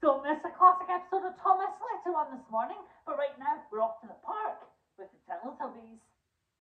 Don't miss a classic episode of Thomas later on this morning. But right now, we're off to the